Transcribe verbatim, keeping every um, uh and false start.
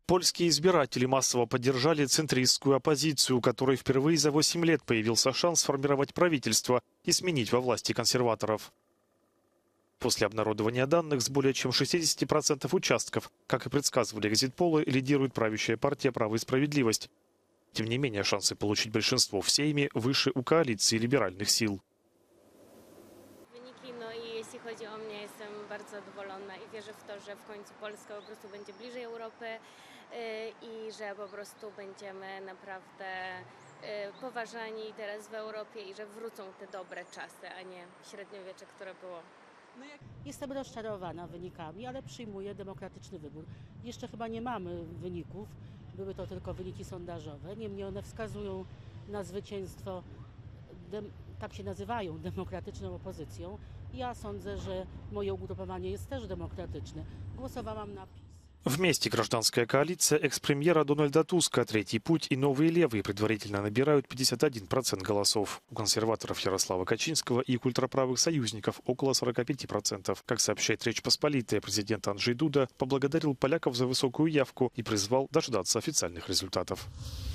Польские избиратели массово поддержали центристскую оппозицию, у которой впервые за восемь лет появился шанс сформировать правительство и сменить во власти консерваторов. После обнародования данных с более чем шестидесяти процентов участков, как и предсказывали экзит-полы, лидирует правящая партия «Право и справедливость». Тем не менее, шансы получить большинство в Сейме выше у коалиции либеральных сил. Jeśli chodzi o mnie, jestem bardzo zadowolona i wierzę w to, że w końcu Polska po prostu będzie bliżej Europy i że po prostu będziemy naprawdę poważani teraz w Europie i że wrócą te dobre czasy, a nie średniowiecze, które było. Jestem rozczarowana wynikami, ale przyjmuję demokratyczny wybór. Jeszcze chyba nie mamy wyników, były to tylko wyniki sondażowe, niemniej one wskazują na zwycięstwo, tak się nazywają, demokratyczną opozycją. Ja sądzę, że moje ugrupowanie jest też demokratyczne. Głosowałam na PiS. Вместе гражданская коалиция экс-премьера Дональда Туска, Третий путь и Новые левые предварительно набирают пятьдесят один процент голосов. У консерваторов Ярослава Качинского и их ультраправых союзников около сорока пяти процентов. Как сообщает Речь Посполитая, президент Анджей Дуда поблагодарил поляков за высокую явку и призвал дождаться официальных результатов.